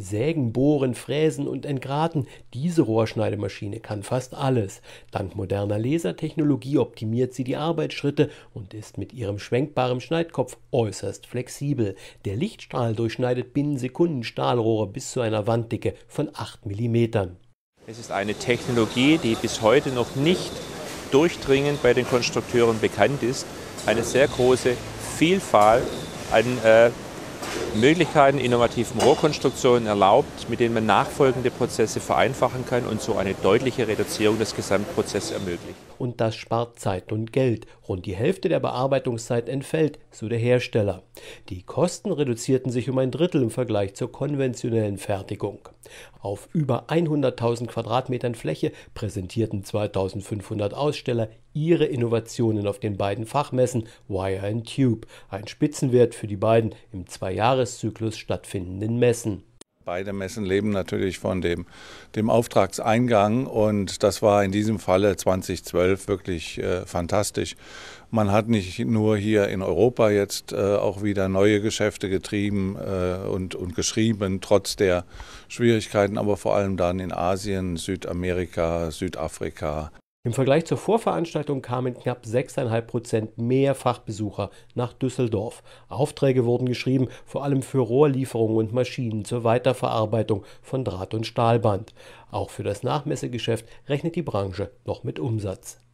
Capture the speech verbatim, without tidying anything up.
Sägen, bohren, fräsen und entgraten. Diese Rohrschneidemaschine kann fast alles. Dank moderner Lasertechnologie optimiert sie die Arbeitsschritte und ist mit ihrem schwenkbaren Schneidkopf äußerst flexibel. Der Lichtstrahl durchschneidet binnen Sekunden Stahlrohre bis zu einer Wanddicke von acht Millimetern. Es ist eine Technologie, die bis heute noch nicht durchdringend bei den Konstrukteuren bekannt ist. Eine sehr große Vielfalt an äh, Möglichkeiten innovativen Rohrkonstruktionen erlaubt, mit denen man nachfolgende Prozesse vereinfachen kann und so eine deutliche Reduzierung des Gesamtprozesses ermöglicht. Und das spart Zeit und Geld. Rund die Hälfte der Bearbeitungszeit entfällt, so der Hersteller. Die Kosten reduzierten sich um ein Drittel im Vergleich zur konventionellen Fertigung. Auf über hunderttausend Quadratmetern Fläche präsentierten zweitausendfünfhundert Aussteller ihre Innovationen auf den beiden Fachmessen Wire and Tube, ein Spitzenwert für die beiden im Zweijahreszyklus stattfindenden Messen. Beide Messen leben natürlich von dem, dem Auftragseingang und das war in diesem Falle zweitausendzwölf wirklich äh, fantastisch. Man hat nicht nur hier in Europa jetzt äh, auch wieder neue Geschäfte getrieben äh, und, und geschrieben, trotz der Schwierigkeiten, aber vor allem dann in Asien, Südamerika, Südafrika. Im Vergleich zur Vorveranstaltung kamen knapp sechs Komma fünf Prozent mehr Fachbesucher nach Düsseldorf. Aufträge wurden geschrieben, vor allem für Rohrlieferungen und Maschinen zur Weiterverarbeitung von Draht- und Stahlband. Auch für das Nachmessegeschäft rechnet die Branche noch mit Umsatz.